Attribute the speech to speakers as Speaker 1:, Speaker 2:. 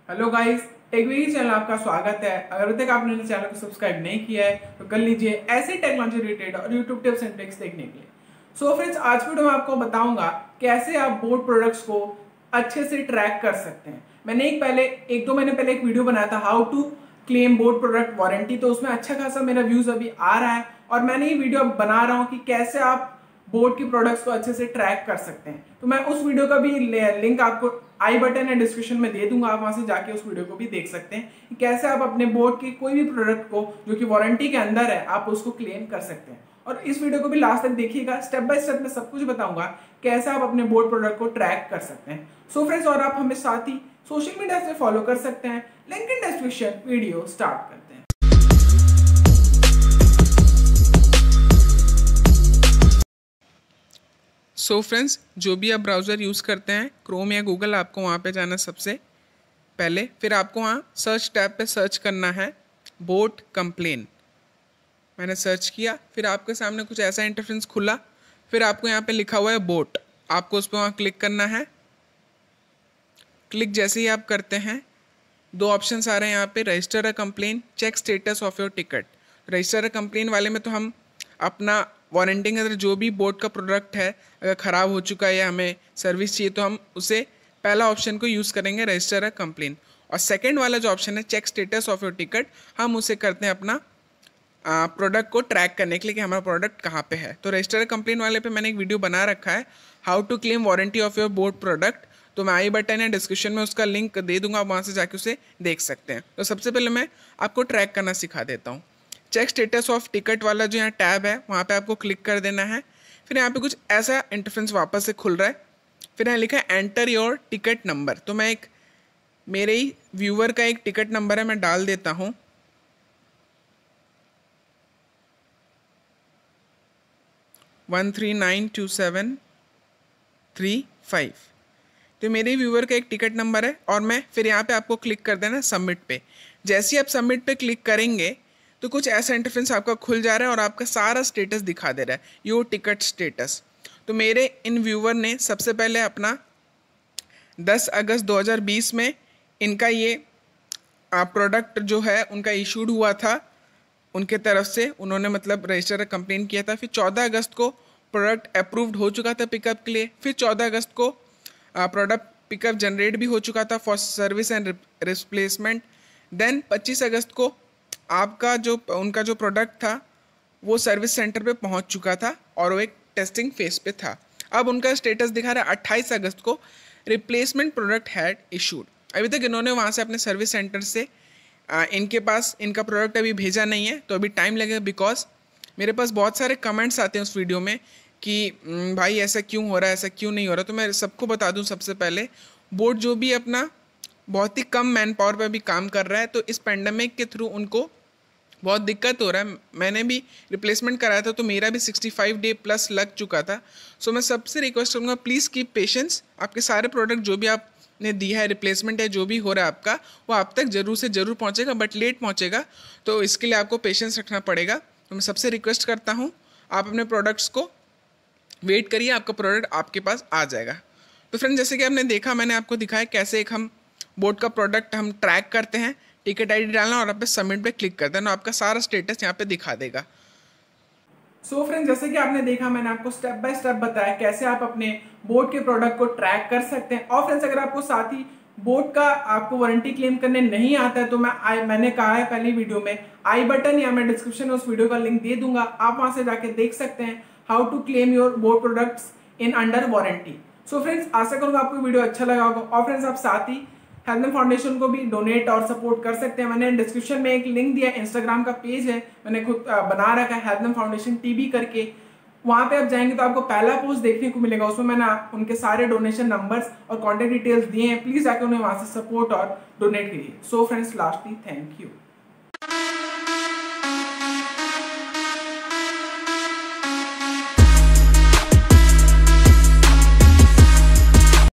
Speaker 1: Hello guys, टेकवीरी channel आपका स्वागत है। अगर अभी तक आपने इस चैनल को सब्सक्राइब नहीं किया है तो कर लीजिए ऐसे टेक्नोलॉजी रिलेटेड और यूट्यूब टिप्स एंड ट्रिक्स देखने के लिए। सो फ्रेंड्स, आज वीडियो में आपको बताऊंगा कैसे आप बोट प्रोडक्ट्स को अच्छे से ट्रैक कर सकते हैं। मैंने एक दो महीने पहले एक वीडियो बनाया था how to claim Boat product warranty, तो उसमें अच्छा खासा मेरा व्यूज अभी आ रहा है और मैंने ये वीडियो बना रहा हूँ कि कैसे आप बोट की प्रोडक्ट्स को अच्छे से ट्रैक कर सकते हैं। तो मैं उस वीडियो का भी लिंक आपको आई बटन या डिस्क्रिप्शन में दे दूंगा, आप वहां से जाके उस वीडियो को भी देख सकते हैं कि कैसे आप अपने बोट की कोई भी प्रोडक्ट को जो कि वारंटी के अंदर है आप उसको क्लेम कर सकते हैं। और इस वीडियो को भी लास्ट तक देखिएगा, स्टेप बाय स्टेप में सब कुछ बताऊंगा कैसे आप अपने बोट प्रोडक्ट को ट्रैक कर सकते हैं। सो फ्रेंड्स, और आप हमें साथ ही सोशल मीडिया से फॉलो कर सकते हैं, link in description. Video start करते हैं।
Speaker 2: सो फ्रेंड्स, जो भी आप ब्राउज़र यूज़ करते हैं, क्रोम या गूगल, आपको वहाँ पे जाना सबसे पहले। फिर आपको वहाँ सर्च टैब पे सर्च करना है बोट कंप्लेन। मैंने सर्च किया, फिर आपके सामने कुछ ऐसा इंटरफेस खुला। फिर आपको यहाँ पे लिखा हुआ है बोट, आपको उस पर वहाँ क्लिक करना है। क्लिक जैसे ही आप करते हैं, दो ऑप्शंस आ रहे हैं यहाँ पे, register a complain, check status of your ticket. Register a complain वाले में तो हम अपना वारंटी के अंदर जो भी बोट का प्रोडक्ट है अगर ख़राब हो चुका है या हमें सर्विस चाहिए तो हम उसे पहला ऑप्शन को यूज़ करेंगे, रजिस्टर अ कंप्लेन। और सेकंड वाला जो ऑप्शन है check status of your ticket, हम उसे करते हैं अपना प्रोडक्ट को ट्रैक करने के लिए कि हमारा प्रोडक्ट कहाँ पे है। तो रजिस्टर कंप्लेन वाले पे मैंने एक वीडियो बना रखा है, how to claim warranty of your Boat product. तो मैं आई बटन या डिस्क्रिप्शन में उसका लिंक दे दूंगा, आप वहाँ से जाके उसे देख सकते हैं। तो सबसे पहले मैं आपको ट्रैक करना सिखा देता हूँ। चेक स्टेटस ऑफ टिकट वाला जो यहाँ टैब है वहाँ पे आपको क्लिक कर देना है। फिर यहाँ पे कुछ ऐसा इंटरफेस वापस से खुल रहा है। फिर यहाँ लिखा है एंटर योर टिकट नंबर। तो मैं मेरे ही व्यूअर का एक टिकट नंबर है, मैं डाल देता हूँ। वन 39273 तो मेरे व्यूअर का एक टिकट नंबर है। और मैं फिर यहाँ पे आपको क्लिक कर देना सबमिट पे। जैसे ही आप सबमिट पे क्लिक करेंगे तो कुछ ऐसा इंटरफेस आपका खुल जा रहा है और आपका सारा स्टेटस दिखा दे रहा है, योर टिकट स्टेटस। तो मेरे इन व्यूअर ने सबसे पहले अपना 10 अगस्त 2020 में इनका ये प्रोडक्ट जो है उनका इशूड हुआ था, उनके तरफ से उन्होंने मतलब रजिस्टर कंप्लेन किया था। फिर 14 अगस्त को प्रोडक्ट अप्रूव्ड हो चुका था पिकअप के लिए। फिर 14 अगस्त को प्रोडक्ट पिकअप जनरेट भी हो चुका था for service and replacement. Then 25 अगस्त को आपका जो उनका जो प्रोडक्ट था वो सर्विस सेंटर पे पहुंच चुका था और वो एक टेस्टिंग फेज पे था। अब उनका स्टेटस दिखा रहा है 28 अगस्त को रिप्लेसमेंट प्रोडक्ट हैड इशूड। अभी तक इन्होंने वहाँ से अपने सर्विस सेंटर से इनके पास इनका प्रोडक्ट अभी भेजा नहीं है, तो अभी टाइम लगेगा। बिकॉज मेरे पास बहुत सारे कमेंट्स आते हैं उस वीडियो में कि भाई ऐसा क्यों हो रहा है, ऐसा क्यों नहीं हो रहा। तो मैं सबको बता दूं, सबसे पहले बोट जो भी अपना बहुत ही कम मैन पावर पर भी काम कर रहा है, तो इस पेंडेमिक के थ्रू उनको बहुत दिक्कत हो रहा है। मैंने भी रिप्लेसमेंट कराया था तो मेरा भी 65 डे प्लस लग चुका था। सो मैं सबसे रिक्वेस्ट करूँगा, प्लीज़ कीप पेशेंस। आपके सारे प्रोडक्ट जो भी आपने दिया है, रिप्लेसमेंट है जो भी हो रहा है आपका, वो आप तक ज़रूर से ज़रूर पहुँचेगा, बट लेट पहुँचेगा। तो इसके लिए आपको पेशेंस रखना पड़ेगा। तो मैं सबसे रिक्वेस्ट करता हूँ, आप अपने प्रोडक्ट्स को वेट करिए, आपका प्रोडक्ट आपके पास आ जाएगा। तो फ्रेंड, जैसे कि आपने देखा, मैंने आपको दिखाया कैसे एक हम बोट का प्रोडक्ट हम ट्रैक करते हैं। टिकट आईडी डालना और आप पे सबमिट पे क्लिक कर देना, आपका सारा स्टेटस यहाँ पे दिखा देगा।
Speaker 1: सो फ्रेंड्स, जैसे कि आपने देखा, मैंने आपको स्टेप बाय स्टेप बताया कैसे आप अपने बोट के प्रोडक्ट को ट्रैक कर सकते हैं। और फ्रेंड्स, अगर आपको साथ ही बोट का आपको वारंटी क्लेम करने नहीं आता है तो मैंने कहा है पहली वीडियो में, आई बटन या मैं डिस्क्रिप्शन में उस वीडियो का लिंक दे दूंगा, आप वहां से जाके देख सकते हैं how to claim your Boat products in under warranty. So friends, आशा करूंगा आपको वीडियो अच्छा लगा होगा। और फ्रेंड्स, आप साथ ही हेल्थ फाउंडेशन को भी डोनेट और सपोर्ट कर सकते हैं। मैंने डिस्क्रिप्शन में एक लिंक दिया, इंस्टाग्राम का पेज है, मैंने खुद बना रखा है हेल्थ फाउंडेशन टीवी करके। वहां पे आप जाएंगे तो आपको पहला पोस्ट देखने को मिलेगा, उसमें मैंने उनके सारे डोनेशन नंबर्स और कॉन्टेक्ट डिटेल्स दिए हैं। प्लीज जाकर उन्हें वहां से सपोर्ट और डोनेट कीजिए। So friends, lastly thank you.